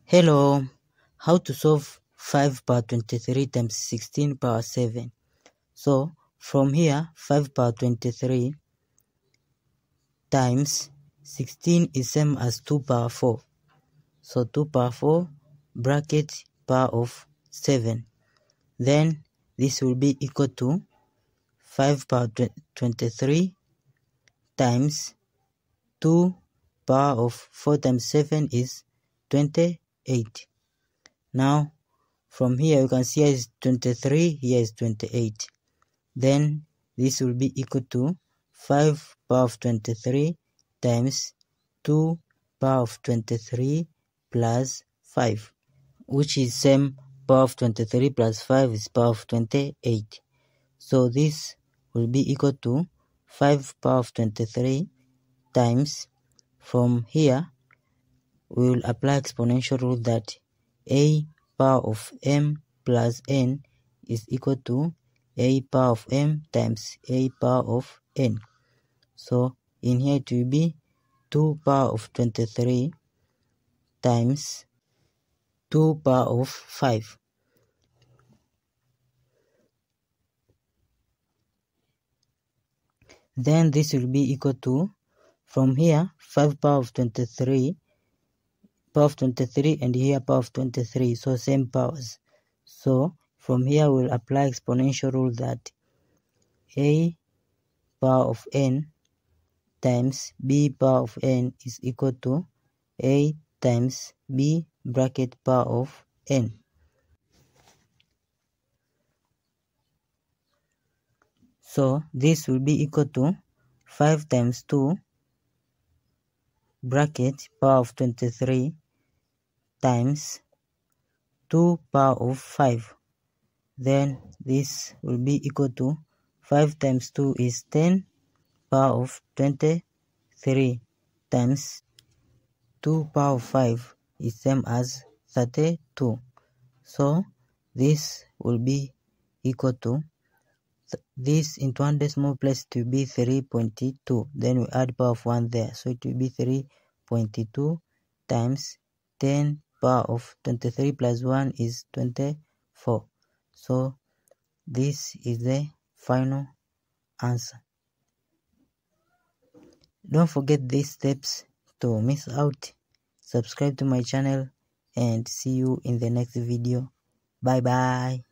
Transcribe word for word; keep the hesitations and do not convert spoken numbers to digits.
Hello, how to solve five power twenty-three times sixteen power seven. So from here, five power twenty-three times sixteen is same as two power four. So two power four bracket power of seven. Then this will be equal to five power twenty-three times two power of four times seven is twenty-eight. Now from here you can see here is twenty-three, here is twenty-eight. Then this will be equal to five power of twenty-three times two power of twenty-three plus five, which is same power of twenty-three plus five is power of twenty-eight. So this will be equal to five power of twenty-three times, from here we will apply exponential rule that a power of m plus n is equal to a power of m times a power of n. So in here it will be two power of twenty-three times two power of five. Then this will be equal to, from here, five power of twenty-three, power of twenty-three, and here power of twenty-three, so same powers. So from here we'll apply exponential rule that a power of n times b power of n is equal to a times b bracket power of n. So this will be equal to five times two bracket power of twenty-three times two power of five. Then this will be equal to five times two is ten power of twenty-three times two power of five is same as thirty-two. So this will be equal to th this into one decimal place to be three point two. Then we add power of one there, so it will be three point two times ten power of twenty-three plus one is twenty-four. So this is the final answer. Don't forget these steps to miss out. Subscribe to my channel and see you in the next video. Bye bye.